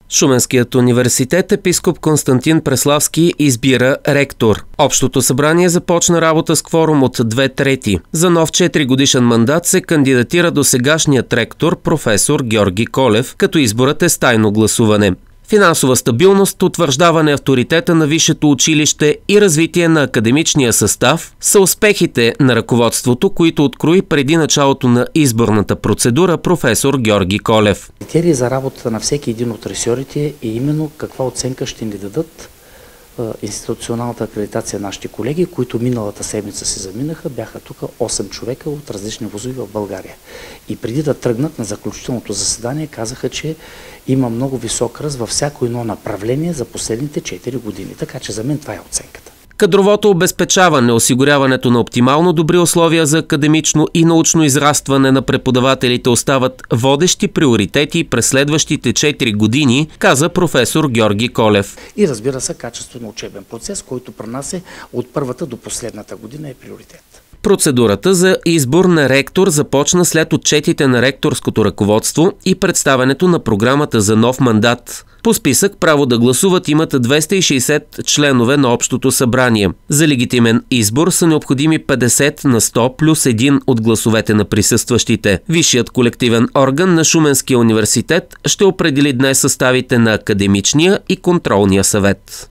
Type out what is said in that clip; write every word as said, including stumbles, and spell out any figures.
Шуменският университет епископ Константин Преславски избира ректор. Общото събрание започна работа с кворум от две трети. За нов четиригодишен мандат се кандидатира досегашният ректор професор Георги Колев, като изборът е с тайно гласуване. Финансова стабилност, утвърждаване авторитета на висшето училище и развитие на академичния състав са успехите на ръководството, които открои преди началото на изборната процедура професор Георги Колев. Критерии за работата на всеки един от ресорите е именно каква оценка ще ни дадат институционалната акредитация на нашите колеги, които миналата седмица се заминаха, бяха тук осем човека от различни вузови в България. И преди да тръгнат на заключителното заседание, казаха, че има много висок ръст във всяко едно направление за последните четири години. Така че за мен това е оценката. Кадровото обезпечаване, осигуряването на оптимално добри условия за академично и научно израстване на преподавателите остават водещи приоритети през следващите четири години, каза професор Георги Колев. И разбира се, качество на учебен процес, който при нас е от първата до последната година е приоритет. Процедурата за избор на ректор започна след отчетите на ректорското ръководство и представянето на програмата за нов мандат. По списък право да гласуват имат двеста и шейсет членове на Общото събрание. За легитимен избор са необходими петдесет на сто плюс един от гласовете на присъстващите. Висшият колективен орган на Шуменския университет ще определи днес съставите на академичния и контролния съвет.